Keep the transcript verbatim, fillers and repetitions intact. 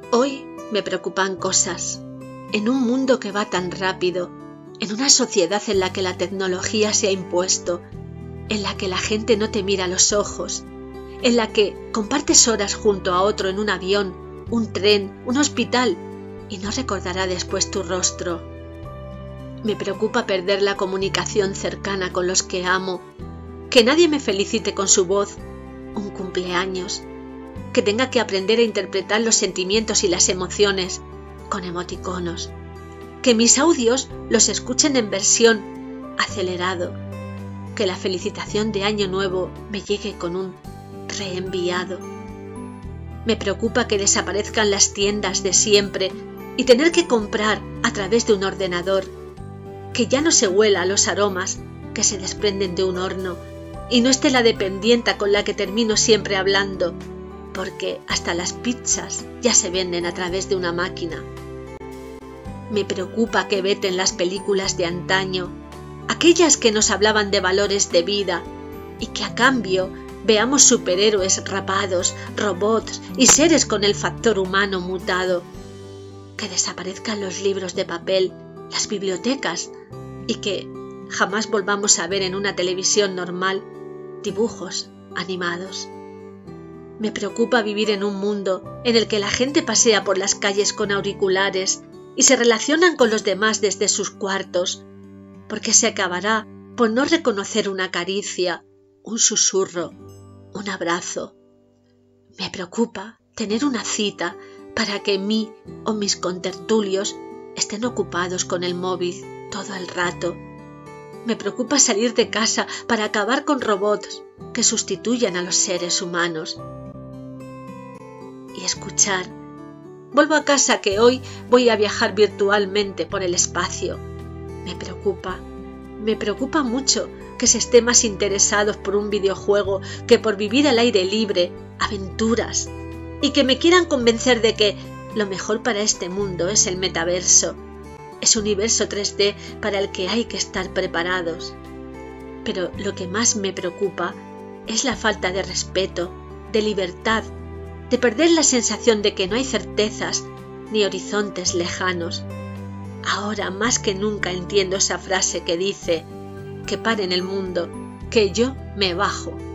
Hoy me preocupan cosas. En un mundo que va tan rápido, en una sociedad en la que la tecnología se ha impuesto, en la que la gente no te mira a los ojos, en la que compartes horas junto a otro en un avión, un tren, un hospital y no recordará después tu rostro. Me preocupa perder la comunicación cercana con los que amo, que nadie me felicite con su voz, un cumpleaños, que tenga que aprender a interpretar los sentimientos y las emociones con emoticonos, que mis audios los escuchen en versión acelerado, que la felicitación de Año Nuevo me llegue con un reenviado. Me preocupa que desaparezcan las tiendas de siempre y tener que comprar a través de un ordenador, que ya no se huela los aromas que se desprenden de un horno y no esté la dependienta con la que termino siempre hablando, porque hasta las pizzas ya se venden a través de una máquina. Me preocupa que veten las películas de antaño, aquellas que nos hablaban de valores de vida, y que a cambio veamos superhéroes rapados, robots y seres con el factor humano mutado. Que desaparezcan los libros de papel, las bibliotecas, y que jamás volvamos a ver en una televisión normal dibujos animados. Me preocupa vivir en un mundo en el que la gente pasea por las calles con auriculares y se relacionan con los demás desde sus cuartos, porque se acabará por no reconocer una caricia, un susurro, un abrazo. Me preocupa tener una cita para que mí o mis contertulios estén ocupados con el móvil todo el rato. Me preocupa salir de casa para acabar con robots que sustituyan a los seres humanos. Y escuchar: vuelvo a casa que hoy voy a viajar virtualmente por el espacio. Me preocupa, me preocupa mucho que se esté más interesados por un videojuego que por vivir al aire libre, aventuras, y que me quieran convencer de que lo mejor para este mundo es el metaverso, ese universo tres D para el que hay que estar preparados. Pero lo que más me preocupa es la falta de respeto, de libertad, de perder la sensación de que no hay certezas ni horizontes lejanos. Ahora más que nunca entiendo esa frase que dice: que paren el mundo, que yo me bajo.